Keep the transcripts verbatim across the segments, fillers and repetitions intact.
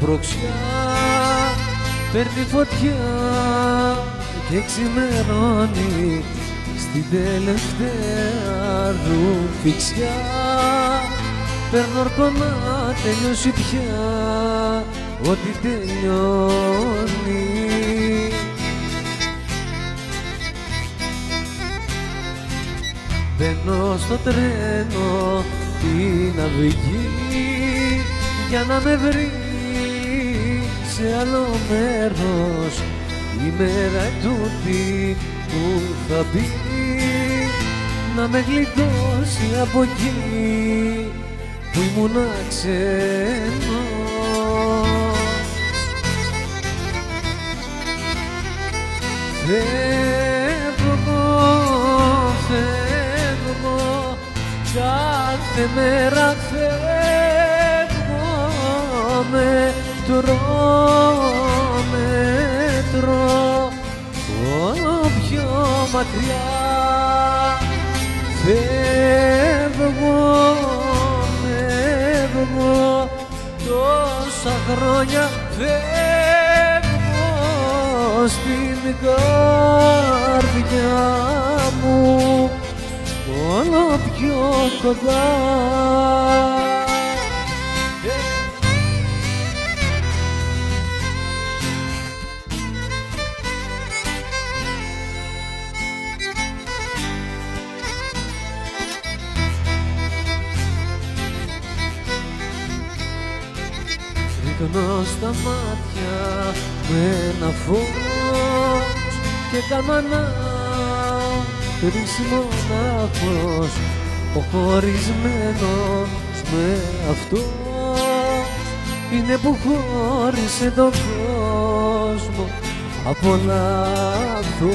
σπρωξιά παίρνει φωτιά και ξημερώνει στην τελευταία ρουφιξιά. Παίρνω όρκο να τελειώσει πια ό,τι τελειώνει. Μπαίνω στο τρένο την αυγή για να με βρει σε άλλο μέρος η μέρα τούτη που θα μπει, να με γλιτώσει από εκεί που ήμουνα ξένος. Φεύγω, φεύγω, κάθε μέρα φεύγω, μετρώ, μετρώ όλο πιο μακριά. Φεύγω, φεύγω, τόσα χρόνια φεύγω στην καρδιά μου όλο πιο κοντά. Ρίχνω στα μάτια με ένα φως και κάνω ένα κρίσιμο μονάχος, ο χωρισμένος με αυτό είναι που χώρισε τον κόσμο από λάθος.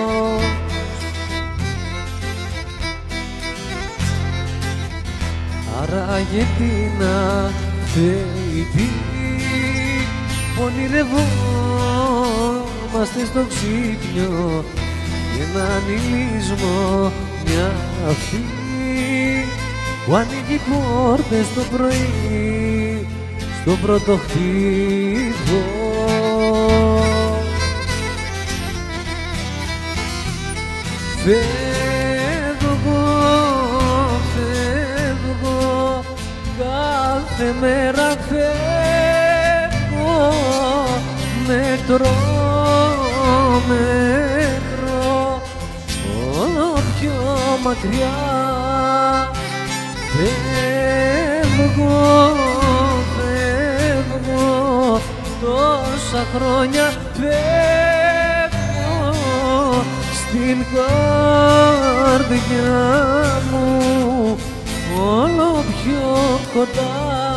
Άρα γιατί να φταίει, τι ονειρευόμαστε στο ξύπνιο και έναν ηλισμό μια αυτή που ανοίγει πόρτες το πρωί στο πρώτο χτύπο. Φεύγω, φεύγω, κάθε μέρα φεύγω, μετρώ, μετρώ όλο πιο μακριά. Φεύγω, φεύγω, τόσα χρόνια φεύγω στην καρδιά μου όλο πιο κοντά.